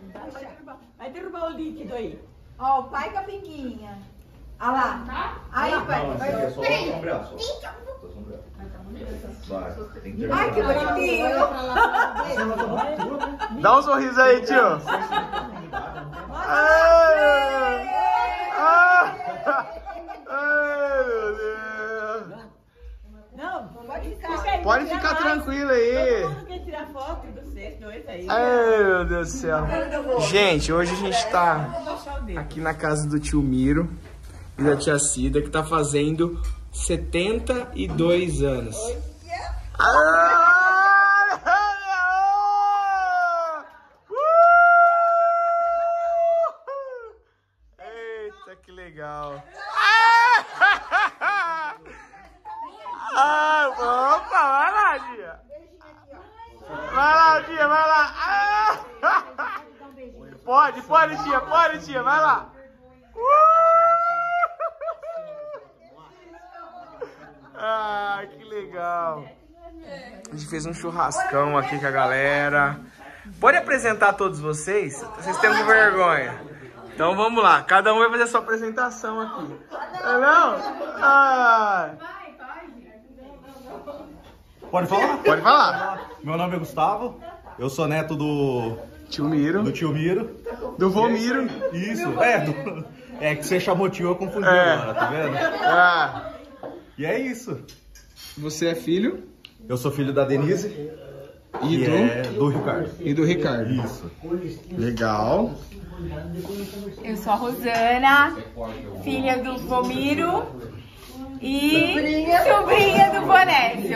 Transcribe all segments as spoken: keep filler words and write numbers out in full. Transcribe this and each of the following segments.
Vai derrubar o líquido aí. Ó, o pai com a pinguinha. Olha lá. Aí, pai. Não, é só sombrear, só. Só sombrear. Vai, tem que terminar. Ai, que bonitinho. Dá um sorriso aí, tio. Ai, ai, ai, meu Deus. Não, Pode ficar. aí, Pode tira ficar mais. tranquilo aí. Todo mundo quer tirar foto dos seis, dois aí. Ai, meu Deus do céu. Gente, hoje a gente tá aqui na casa do tio Miro e da tia Cida, que tá fazendo setenta e dois anos. Ah, uh! Eita, que legal. Ah, opa, vai lá, tia. Vai lá, tia, vai lá. Ah! Pode, pode, tia, pode, tia, vai lá. Ah, que legal. A gente fez um churrascão aqui com a galera. Pode apresentar todos vocês? Vocês têm vergonha. Então vamos lá, cada um vai fazer a sua apresentação aqui. Não? Não? Ah. Pode falar? Pode falar. Meu nome é Gustavo, eu sou neto do, Tio Miro. do tio Miro. Do vô Miro. Isso, é, do, é que você chamou tio, eu confundi É. agora, tá vendo? Ah. E é isso. Você é filho? Eu sou filho da Denise E e do? é do Ricardo. E do Ricardo. Isso. Legal. Eu sou a Rosana, filha do Vomiro e sobrinha do Bonésio.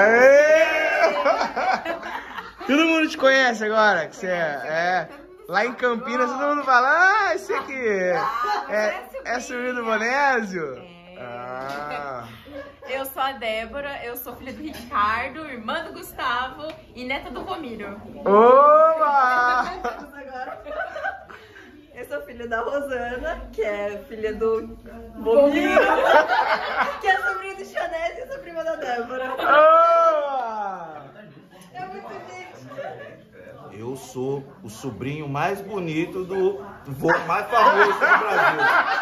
Todo mundo te conhece agora, que você é, é. Lá em Campinas todo mundo fala, ah, esse aqui é, é, é sobrinho do Bonésio? Ah. Eu sou a Débora, eu sou filha do Ricardo, irmã do Gustavo e neta do Vomiro. Oba! Eu sou filha da Rosana, que é filha do Bomiro, que é sobrinha do Chanel e sou prima da Débora. Oba! É muito lindo. Eu sou o sobrinho mais bonito do vô mais famoso do Brasil.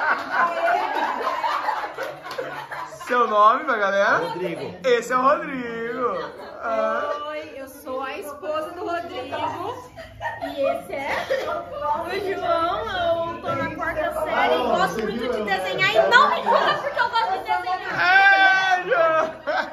Seu nome pra galera? Rodrigo. Esse é o Rodrigo. Ah. Oi, eu sou a esposa do Rodrigo e esse é o João. Eu tô na quarta série e gosto muito de desenhar e não me julga porque eu gosto de desenhar. É, João.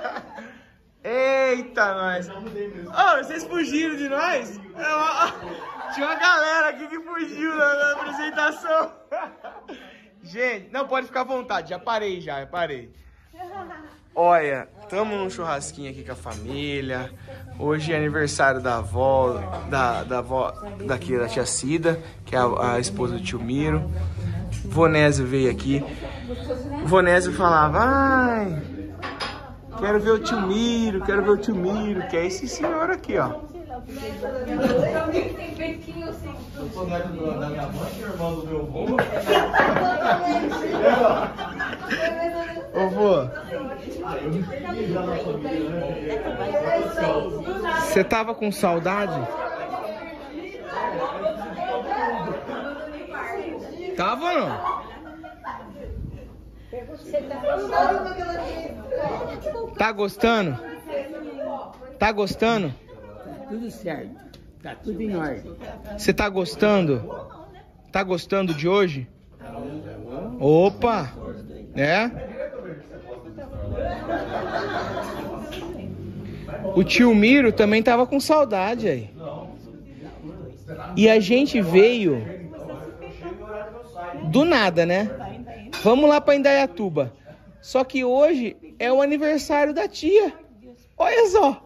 Eita, nós. Oh, vocês fugiram de nós? Tinha uma galera aqui que fugiu na, na apresentação. Gente, não, pode ficar à vontade. Já parei, já, já parei. Olha, estamos num churrasquinho aqui com a família. Hoje é aniversário da avó, da, da avó daqui, da tia Cida, que é a, a esposa do tio Miro. Vonésio veio aqui. O Vonésio falava, ai, quero ver o tio Miro, quero ver o tio Miro, que é esse senhor aqui, ó. Eu sou neto da minha mãe, que é irmão do meu avô. Ô, vô, você tava com saudade? Tava ou não? Tá gostando? Tá gostando? Tudo certo. Tá tudo em ordem. Você tá gostando? Tá gostando de hoje? Opa! É? O tio Miro também tava com saudade aí. E a gente veio do nada, né? Vamos lá pra Indaiatuba. Só que hoje é o aniversário da tia. Olha só.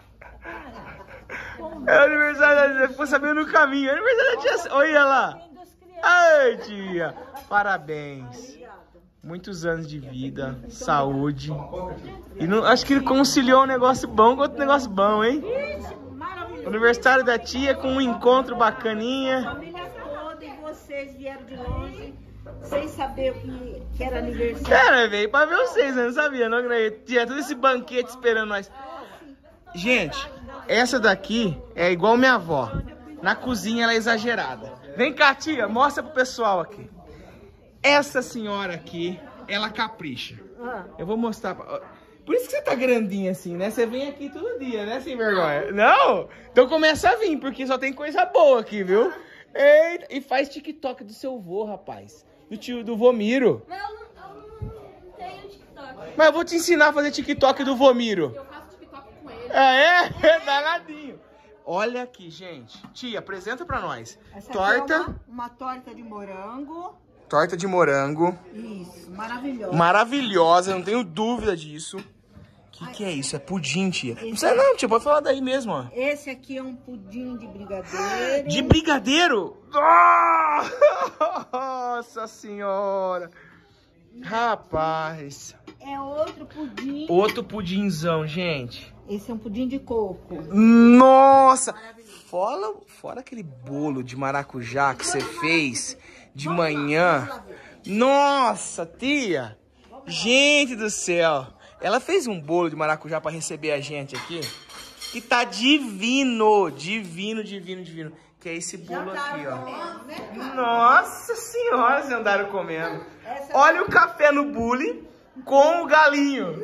É o aniversário da tia. Ficou sabendo no caminho. É o aniversário da tia. Olha lá. Ai, tia. Parabéns. Muitos anos de vida, saúde. E não, acho que ele conciliou um negócio bom com outro negócio bom, hein? O aniversário da tia com um encontro bacaninha. Família toda e vocês vieram de longe, sem saber que, que era aniversário. Cara, veio pra ver vocês, eu não sabia, não. Tinha todo esse banquete esperando nós. Gente, essa daqui é igual minha avó. Na cozinha ela é exagerada. Vem cá, tia, mostra pro pessoal aqui. Essa senhora aqui, ela capricha. Eu vou mostrar pra... Por isso que você tá grandinha assim, né? Você vem aqui todo dia, né, sem vergonha? Não? Então começa a vir, porque só tem coisa boa aqui, viu? Eita, e faz TikTok do seu vô, rapaz. Do tio, do Vomiro. Mas eu não, eu não tenho TikTok. Mas eu vou te ensinar a fazer TikTok do Vomiro. Eu faço TikTok com ele. Ah, é? É danadinho. Olha aqui, gente. Tia, apresenta pra nós. Essa torta. aqui é uma, uma torta de morango. Torta de morango. Isso, maravilhosa. Maravilhosa, não tenho dúvida disso. O que, que é isso? É pudim, tia. Não sei não, tia, pode falar daí mesmo, ó. Esse aqui é um pudim de brigadeiro. De brigadeiro? Nossa senhora. Rapaz. É outro pudim. Outro pudinzão, gente. Esse é um pudim de coco. Nossa. Fora, fora aquele bolo de maracujá que você fez de manhã. Nossa, tia. Gente do céu. Ela fez um bolo de maracujá para receber a gente aqui. Que tá divino. Divino, divino, divino. Que é esse bolo aqui, ó. Nossa senhora, vocês andaram comendo. Olha o café no bule com o galinho.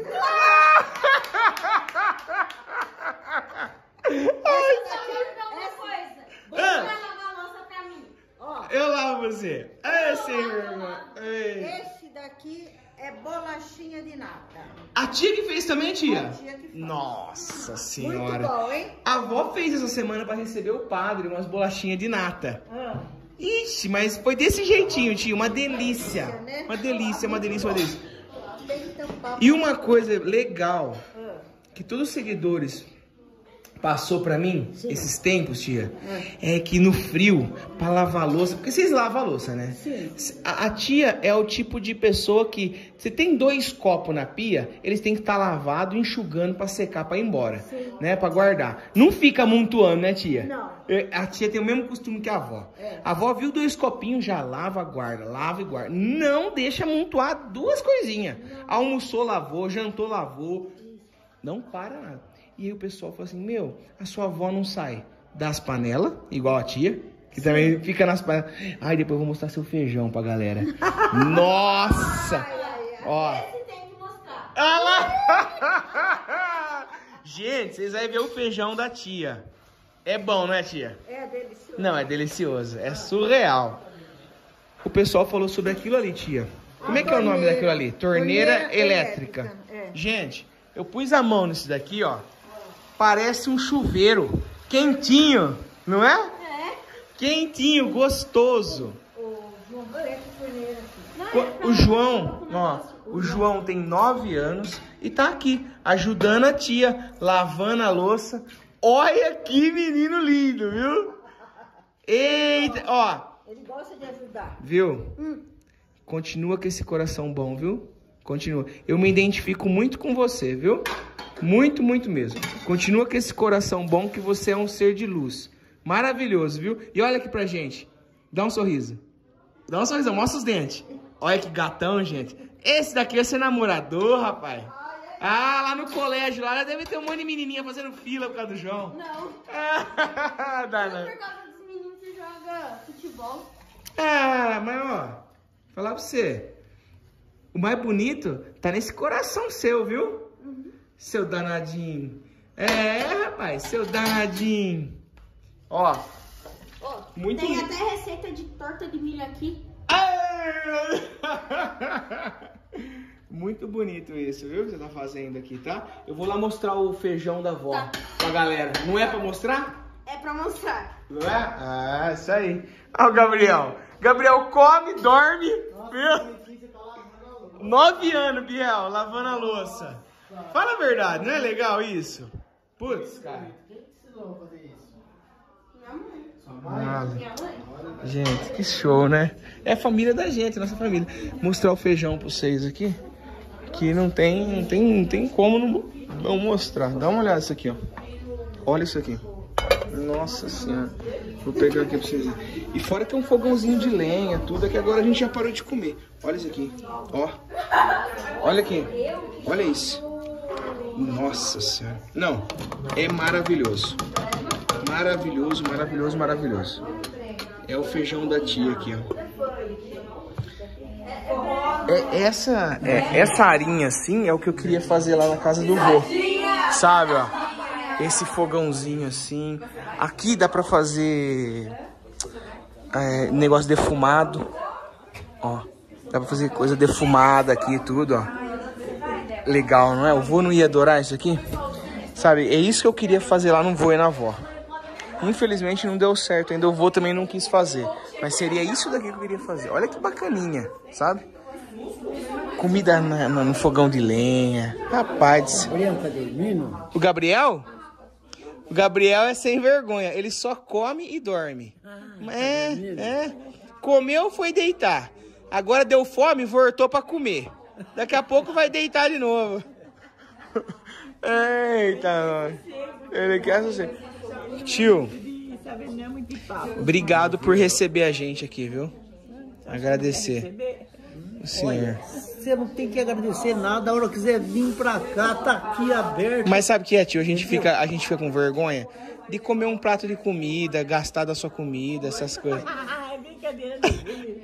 Eu lavo você. É, senhor. Esse daqui é bolachinha de nata. A tia que fez também, tia? A tia que fez. Nossa senhora. Muito bom, hein? A avó fez essa semana pra receber o padre umas bolachinhas de nata. Ah. Ixi, mas foi desse jeitinho, tia. Uma delícia. né? Uma delícia, uma delícia, uma delícia. Tem que tampar. E uma coisa legal Ah. que todos os seguidores passou pra mim, Sim. esses tempos, tia, é que no frio, pra lavar a louça, porque vocês lavam a louça, né? Sim. A, a tia é o tipo de pessoa que, você tem dois copos na pia, eles têm que estar lavados, enxugando pra secar, pra ir embora, Sim. né? Pra guardar. Não fica amontoando, né, tia? Não. Eu- A tia tem o mesmo costume que a avó. É. A avó viu dois copinhos, já lava, guarda, lava e guarda. Não deixa amontoar duas coisinhas. Almoçou, lavou, jantou, lavou. Não para nada. E aí o pessoal falou assim, meu, a sua avó não sai das panelas, igual a tia, que também fica nas panelas. Ai, depois eu vou mostrar seu feijão pra galera. Nossa! Ó. Esse tem que mostrar. Ah lá! Gente, vocês vão ver o feijão da tia. É bom, não é, tia? É delicioso. Não, é delicioso. É surreal. O pessoal falou sobre aquilo ali, tia. Como é que é o nome torneira. daquilo ali? Torneira, Torneira elétrica. elétrica, é. Gente, eu pus a mão nesse daqui, ó. Parece um chuveiro. Quentinho, não é? É. Quentinho, gostoso. O João Beto Torneira aqui. Não, Co- é pra- O João, ó, o João tem nove anos e tá aqui, ajudando a tia, lavando a louça. Olha que menino lindo, viu? Eita, ó, Ele gosta de ajudar. viu? Hum. Continua com esse coração bom, viu? Continua. Eu me identifico muito com você, viu? Muito, muito mesmo. Continua com esse coração bom que você é um ser de luz. Maravilhoso, viu? E olha aqui pra gente. Dá um sorriso. Dá um sorriso, mostra os dentes. Olha que gatão, gente. Esse daqui é seu namorador, rapaz. Ah, lá no colégio, lá deve ter um monte de menininha fazendo fila por causa do João. Não. Ah, dá, não. Por causa dos meninos que jogam futebol. Ah, mas ó, falar pra você. O mais bonito tá nesse coração seu, viu? Seu danadinho. É, rapaz, seu danadinho. Ó, Ó, muito tem lindo. até receita de torta de milho aqui. Ai! Muito bonito isso, viu? Que você tá fazendo aqui, tá? Eu vou lá mostrar o feijão da avó Tá. pra galera. Não é pra mostrar? É pra mostrar. Não é? Ah, isso aí. Olha o Gabriel. Gabriel come, dorme. Viu? Nove anos, Biel, lavando a louça. Fala a verdade, não é legal isso? Putz, cara. Minha mãe. Ah, Minha mãe. gente, que show, né? É a família da gente, nossa família. Mostrar o feijão pra vocês aqui. Que não tem, não tem, não tem como não, não mostrar. Dá uma olhada isso aqui, ó. Olha isso aqui. Nossa senhora. Vou pegar aqui pra vocês verem. E fora que é um fogãozinho de lenha, tudo. É que agora a gente já parou de comer. Olha isso aqui. Ó. Olha aqui. Olha isso. Nossa senhora. Não. É maravilhoso. maravilhoso, maravilhoso, maravilhoso. É o feijão da tia aqui, ó. É essa, é, essa arinha assim é o que eu queria fazer lá na casa do vô. Sabe, ó. Esse fogãozinho assim. Aqui dá pra fazer é, negócio defumado. Ó. Dá pra fazer coisa defumada aqui e tudo, ó. Legal, não é? O vô não ia adorar isso aqui? Sabe, é isso que eu queria fazer lá no vô e na avó. Infelizmente não deu certo, ainda o vô também não quis fazer. Mas seria isso daqui que eu queria fazer. Olha que bacaninha, sabe? Comida na, na, no fogão de lenha. Rapaz. O Gabriel? O Gabriel é sem vergonha. Ele só come e dorme. É, é. Comeu, foi deitar. Agora deu fome, voltou pra comer. Daqui a pouco vai deitar de novo. Eita, ele quer você. Tio, obrigado por receber a gente aqui, viu? Agradecer. Senhor. Você não tem que agradecer nada. A hora que quiser vir pra cá, tá aqui aberto. Mas sabe o que é, tio? A gente fica, a gente fica com vergonha de comer um prato de comida, gastar da sua comida, essas coisas. Ah, é brincadeira dele.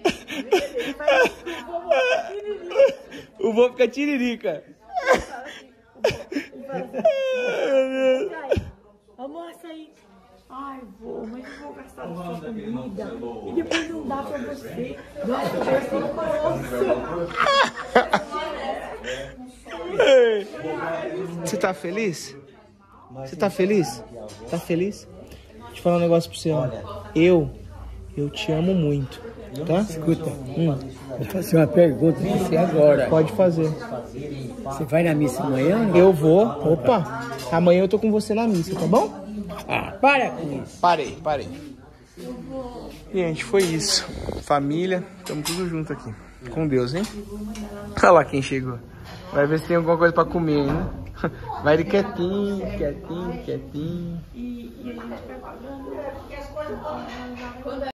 O vô fica tiririca. Almoça aí. Ai, vô, mas eu vou gastar da sua comida. E depois não dá pra você. Nossa, eu já sou Você tá feliz? Você tá feliz? Tá feliz? Deixa eu falar um negócio pra você, ó. Eu, eu te amo muito, tá? Escuta, Hum. vou fazer uma pergunta pra você agora. Pode fazer. Você vai na missa amanhã? Não? Eu vou. Opa, amanhã eu tô com você na missa, tá bom? Ah, para com isso. Parei, parei. Gente, foi isso. Família, estamos tudo junto aqui. Com Deus, hein? Olha lá quem chegou. Vai ver se tem alguma coisa pra comer, hein? Vai de quietinho, quietinho, quietinho.